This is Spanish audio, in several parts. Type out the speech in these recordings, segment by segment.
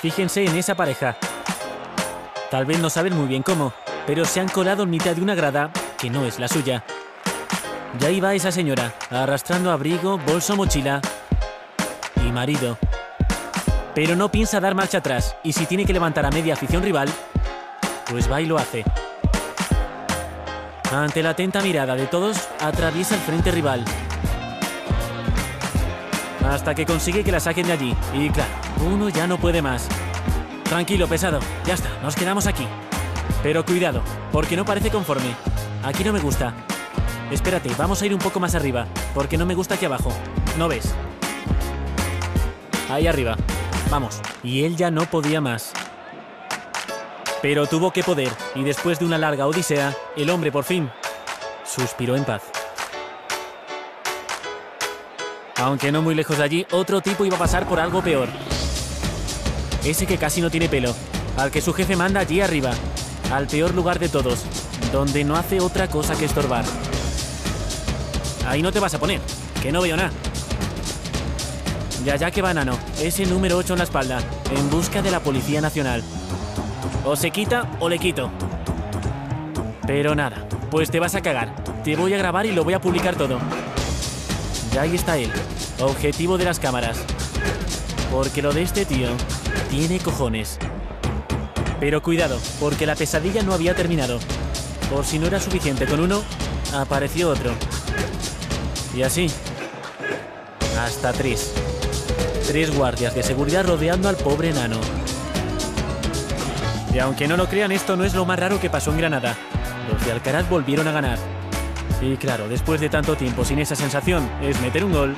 Fíjense en esa pareja. Tal vez no saben muy bien cómo, pero se han colado en mitad de una grada que no es la suya. Y ahí va esa señora, arrastrando abrigo, bolso, mochila y marido. Pero no piensa dar marcha atrás, y si tiene que levantar a media afición rival, pues va y lo hace. Ante la atenta mirada de todos, atraviesa el frente rival. Hasta que consigue que la saquen de allí. Y claro, uno ya no puede más. Tranquilo, pesado. Ya está, nos quedamos aquí. Pero cuidado, porque no parece conforme. Aquí no me gusta. Espérate, vamos a ir un poco más arriba, porque no me gusta aquí abajo. ¿No ves? Ahí arriba. Vamos. Y él ya no podía más. Pero tuvo que poder, y después de una larga odisea, el hombre por fin suspiró en paz. Aunque no muy lejos de allí, otro tipo iba a pasar por algo peor. Ese que casi no tiene pelo, al que su jefe manda allí arriba, al peor lugar de todos, donde no hace otra cosa que estorbar. Ahí no te vas a poner, que no veo nada. Ya que va Nano, ese número 8 en la espalda, en busca de la Policía Nacional. O se quita o le quito. Pero nada, pues te vas a cagar. Te voy a grabar y lo voy a publicar todo. Ya ahí está él, objetivo de las cámaras. Porque lo de este tío tiene cojones. Pero cuidado, porque la pesadilla no había terminado. Por si no era suficiente con uno, apareció otro. Y así, hasta tres. 3 guardias de seguridad rodeando al pobre Nano. Y aunque no lo crean, esto no es lo más raro que pasó en Granada. Los de Alcaraz volvieron a ganar. Y claro, después de tanto tiempo sin esa sensación, es meter un gol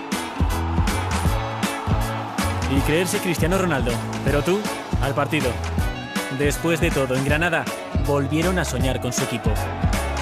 y creerse Cristiano Ronaldo. Pero tú, al partido. Después de todo, en Granada, volvieron a soñar con su equipo.